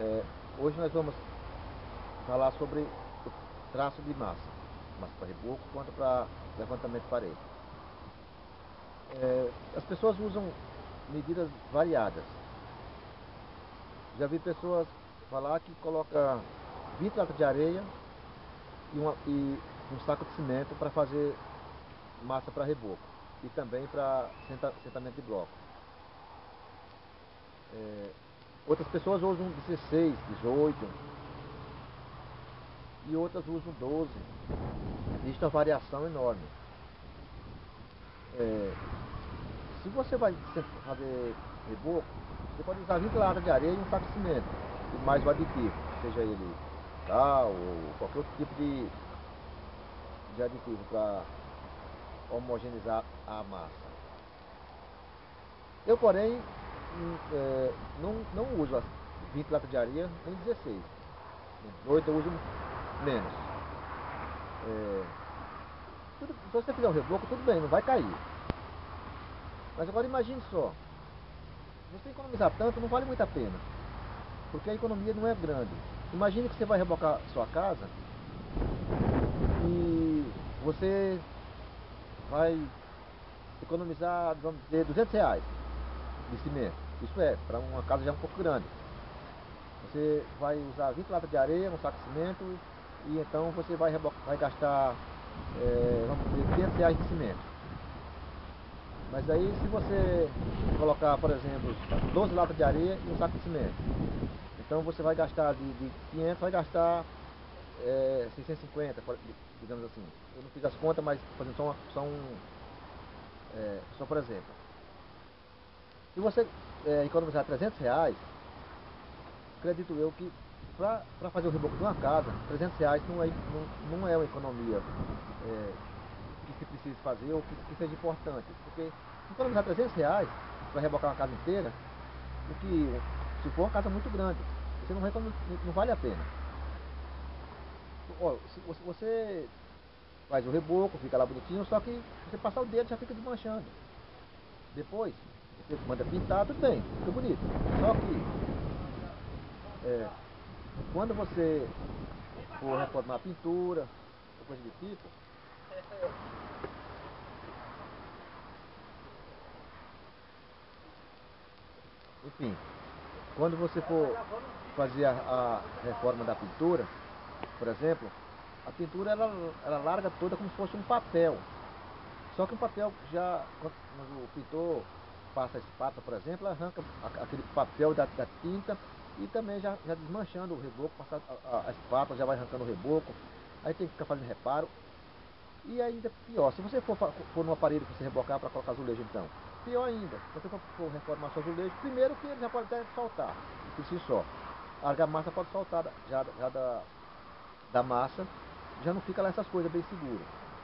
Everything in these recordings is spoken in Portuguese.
Hoje nós vamos falar sobre o traço de massa para reboco quanto para levantamento de parede. As pessoas usam medidas variadas. Já vi pessoas falar que coloca 20 latas de areia e um saco de cimento para fazer massa para reboco e também para sentamento de bloco. Outras pessoas usam 16, 18 e outras usam 12. Existe uma variação enorme. Se você vai fazer reboco, você pode usar 20 latas de areia e um saco de cimento e mais o aditivo, seja ele cal ou qualquer outro tipo de aditivo para homogeneizar a massa. Eu, porém, não uso as 20 latas de areia nem 16. 18 eu uso menos. Se você fizer um reboco, tudo bem, não vai cair. Mas agora imagine só, você economizar tanto não vale muito a pena, porque a economia não é grande. Imagine que você vai rebocar sua casa e você vai economizar, vamos dizer, R$ 200 de cimento. Isso é, para uma casa já um pouco grande. Você vai usar 20 latas de areia, um saco de cimento, e então você vai gastar, vamos dizer, R$ 500 de cimento. Mas aí se você colocar, por exemplo, 12 latas de areia e um saco de cimento, então você vai gastar de 500, vai gastar 650, digamos assim. Eu não fiz as contas, mas por exemplo, só por exemplo. Se você economizar R$ 300, acredito eu que para fazer o reboco de uma casa, R$ 300 não é uma economia que se precise fazer ou que seja importante. Porque se economizar R$ 300 para rebocar uma casa inteira, se for uma casa muito grande, não vale a pena. Se você faz o reboco, fica lá bonitinho, só que você passar o dedo já fica desmanchando. Depois, você manda pintar, tudo bem, fica bonito. Só que quando você for reformar a pintura, ou coisa do tipo, enfim, quando você for fazer a reforma da pintura, por exemplo, a pintura ela larga toda como se fosse um papel. Só que o papel quando o pintor passa a espátula, por exemplo, arranca aquele papel da tinta e também já desmanchando o reboco, passa a espátula, já vai arrancando o reboco, aí tem que ficar fazendo reparo. E ainda pior, se você for num aparelho que você rebocar para colocar azulejo, então, pior ainda, se você for reformar seu azulejo, primeiro que ele já pode até soltar, por si só. A argamassa pode soltar já da massa, já não fica lá essas coisas bem seguras.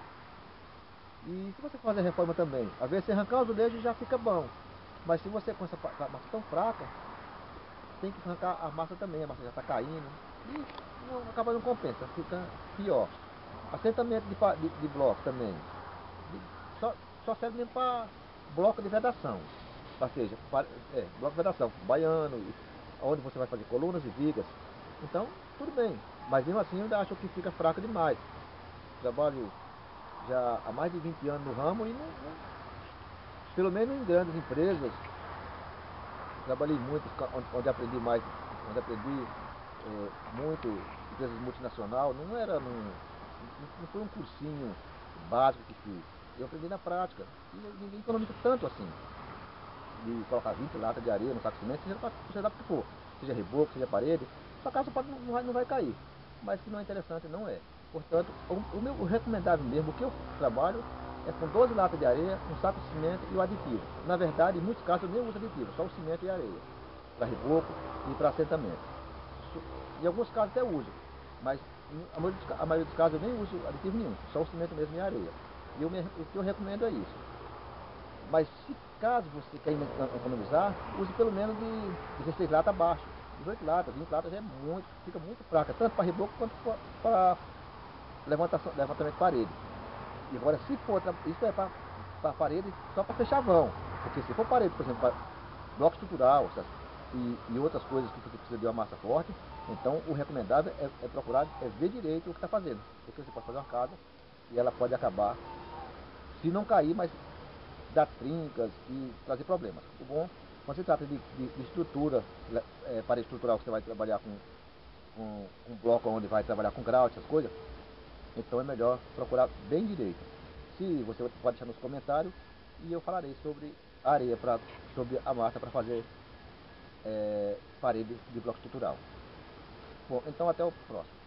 E se você fazer a reforma também, às vezes você arrancar o azulejo já fica bom, mas se você com essa massa tão fraca, tem que arrancar a massa também, a massa já está caindo, e acaba não compensa, fica pior. Assentamento de bloco também, só serve mesmo para bloco de vedação, ou seja, bloco de vedação, baiano, onde você vai fazer colunas e vigas. Então, tudo bem, mas mesmo assim eu ainda acho que fica fraco demais. Trabalho já há mais de 20 anos no ramo e pelo menos em grandes empresas, trabalhei muito, onde aprendi muito, empresas multinacionais, não foi um cursinho básico que fiz, eu aprendi na prática, e ninguém economiza tanto assim, de colocar 20 latas de areia no saco de cimento, seja lá o que for, seja reboco, seja parede, sua casa não vai cair, mas se não é interessante, não é. Portanto, o recomendável mesmo, o que eu trabalho é com 12 latas de areia, um saco de cimento e o aditivo. Na verdade, em muitos casos eu nem uso aditivo, só o cimento e a areia, para reboco e para assentamento. Em alguns casos até uso, mas a maioria dos casos eu nem uso aditivo nenhum, só o cimento mesmo e a areia. E o que eu recomendo é isso. Mas se caso você quer economizar, use pelo menos de 16 latas abaixo. 18 latas, 20 latas já é muito, fica muito fraca, tanto para reboco quanto para levantamento de parede. E agora, se for, isso é para parede só para fechar vão. Porque se for parede, por exemplo, para bloco estrutural, e outras coisas que você precisa de uma massa forte, então o recomendável é procurar ver direito o que está fazendo. Porque você pode fazer uma casa e ela pode acabar, se não cair, mas dar trincas e trazer problemas. O bom, quando se trata de estrutura, para estrutural, que você vai trabalhar com um bloco onde vai trabalhar com grau, essas coisas, então é melhor procurar bem direito. Se você pode deixar nos comentários e eu falarei sobre a areia, sobre a massa para fazer parede de bloco estrutural. Bom, então até o próximo.